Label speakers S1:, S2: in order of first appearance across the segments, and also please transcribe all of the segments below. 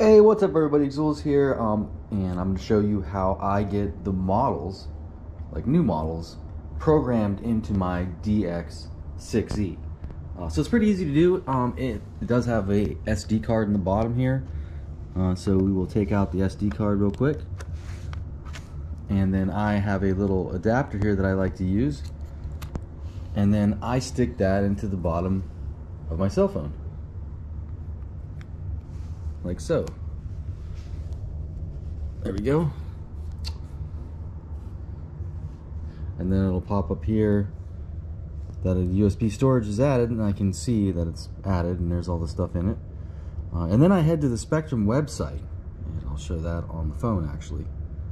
S1: Hey, what's up everybody, Jules here, and I'm going to show you how I get the models, like new models, programmed into my DX6E. So it's pretty easy to do. It does have a SD card in the bottom here, so we will take out the SD card real quick. And then I have a little adapter here that I like to use, and then I stick that into the bottom of my cell phone. Like so. There we go. And then it'll pop up here that a USB storage is added, and I can see that it's added and there's all the stuff in it. And then I head to the Spectrum website, and I'll show that on the phone actually.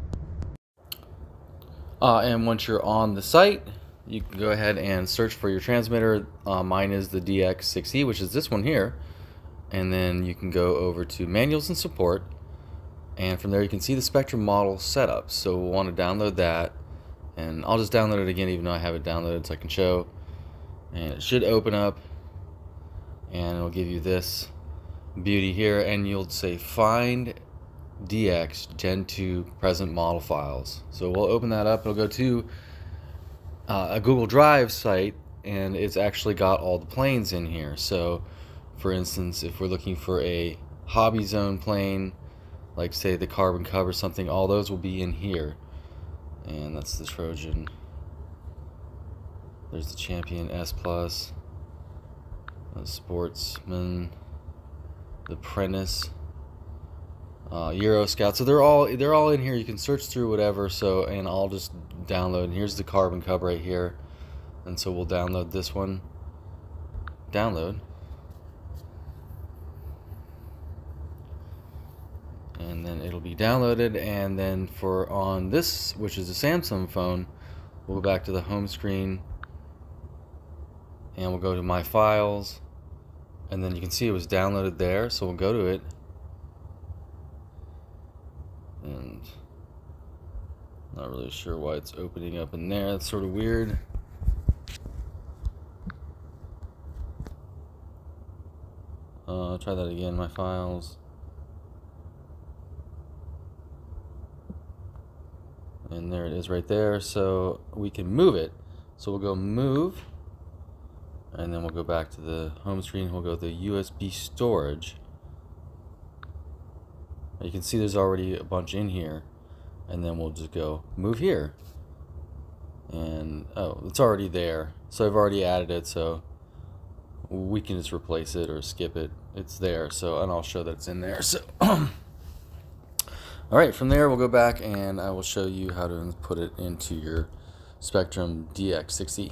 S1: And once you're on the site, you can go ahead and search for your transmitter. Mine is the DX6E, which is this one here. And then you can go over to manuals and support, and from there you can see the Spectrum model setup. So we'll want to download that, and I'll just download it again even though I have it downloaded so I can show. And it should open up, and it'll give you this beauty here, and you'll say find DX Gen 2 present model files. So we'll open that up. It'll go to a Google Drive site, and it's actually got all the planes in here. So for instance, if we're looking for a hobby zone plane, like say the Carbon Cub or something, all those will be in here. And that's the Trojan. There's the Champion S Plus, the Sportsman, the Prentice, Euro Scout. So they're all in here. You can search through whatever. So, and I'll just download. And here's the Carbon Cub right here. And so we'll download this one. Download. And then it'll be downloaded, and then for on this, which is a Samsung phone, we'll go back to the home screen and we'll go to my files, and then you can see it was downloaded there, so we'll go to it, and not really sure why it's opening up in there. That's sort of weird. Try that again, my files. And there it is right there, so we can move it. So we'll go move, and then we'll go back to the home screen. We'll go to the USB storage. You can see there's already a bunch in here, and then we'll just go move here. And oh, it's already there, so I've already added it, so we can just replace it or skip it. It's there, so, and I'll show that it's in there. So alright, from there we'll go back and I will show you how to put it into your Spectrum DX6E.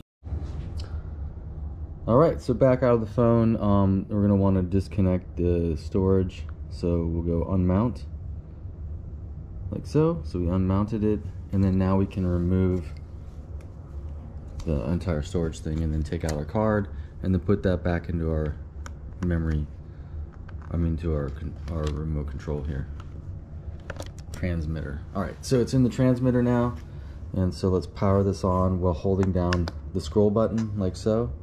S1: Alright, so back out of the phone, we're going to want to disconnect the storage. So we'll go unmount, like so. So we unmounted it, and then now we can remove the entire storage thing and then take out our card and then put that back into our memory, to our remote control here. Transmitter. Alright, so it's in the transmitter now, and so let's power this on while holding down the scroll button like so,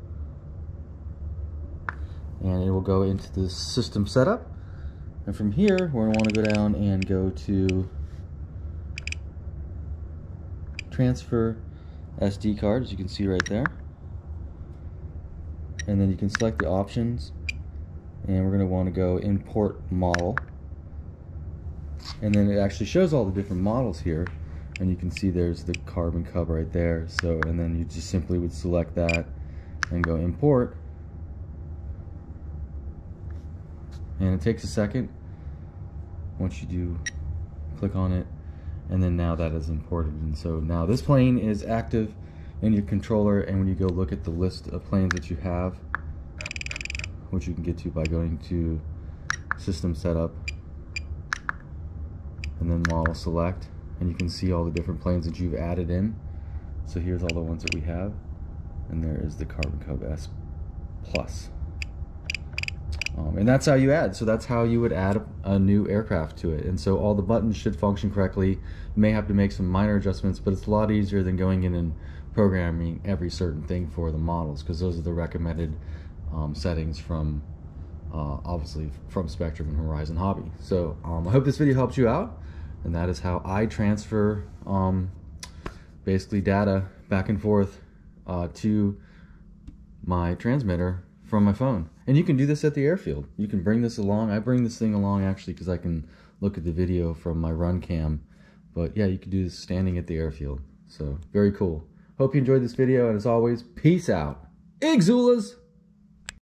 S1: and it will go into the system setup. And from here we're going to want to go down and go to transfer SD card, as you can see right there, and then you can select the options, and we're going to want to go import model. And then it actually shows all the different models here, and you can see there's the Carbon Cub right there. So, and then you just simply would select that and go import, and it takes a second once you do click on it, and then now that is imported. And so now this plane is active in your controller, and when you go look at the list of planes that you have, which you can get to by going to system setup and then model select, and you can see all the different planes that you've added in. So here's all the ones that we have, and there is the Carbon Cub S Plus. And that's how you add. So that's how you would add a new aircraft to it. And so all the buttons should function correctly. You may have to make some minor adjustments, but it's a lot easier than going in and programming every certain thing for the models, because those are the recommended settings from obviously from Spektrum and Horizon Hobby. So I hope this video helps you out, and that is how I transfer basically data back and forth to my transmitter from my phone. And you can do this at the airfield. You can bring this along. I bring this thing along actually because I can look at the video from my run cam. But yeah, you can do this standing at the airfield. So very cool. Hope you enjoyed this video, and as always, peace out. Igzoolas!